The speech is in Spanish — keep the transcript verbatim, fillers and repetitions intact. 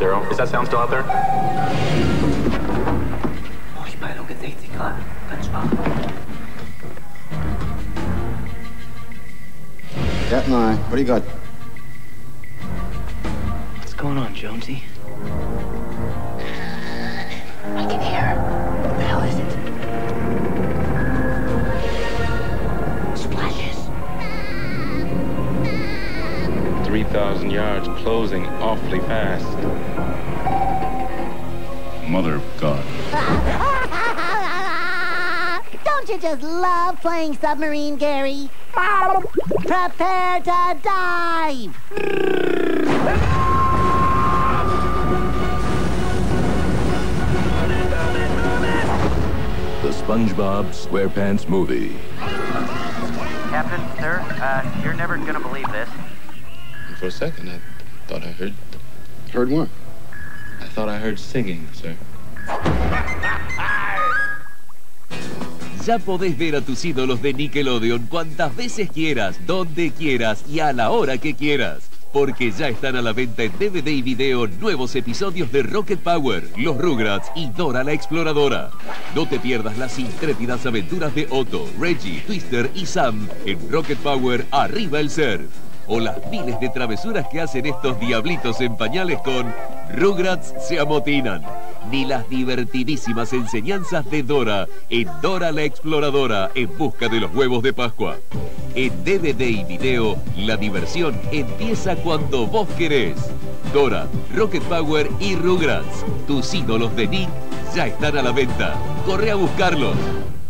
Zero. Is that sound still out there? Cat nine, what do you got? What's going on, Jonesy? I can hear. What the hell is it? Splashes. three thousand yards, closing awfully fast. Mother of God. Don't you just love playing submarine, Gary? Prepare to dive! The SpongeBob SquarePants Movie. Captain, sir, uh, you're never gonna believe this. For a second, I thought I heard... Heard what? I thought I heard singing, sir. Ya podés ver a tus ídolos de Nickelodeon cuantas veces quieras, donde quieras y a la hora que quieras. Porque ya están a la venta en D V D y video nuevos episodios de Rocket Power, Los Rugrats y Dora la Exploradora. No te pierdas las intrépidas aventuras de Otto, Reggie, Twister y Sam en Rocket Power Arriba el Surf. O las miles de travesuras que hacen estos diablitos en pañales con Rugrats se amotinan. Ni las divertidísimas enseñanzas de Dora en Dora la Exploradora en busca de los huevos de Pascua. En D V D y video, la diversión empieza cuando vos querés. Dora, Rocket Power y Rugrats, tus ídolos de Nick, ya están a la venta. Corre a buscarlos.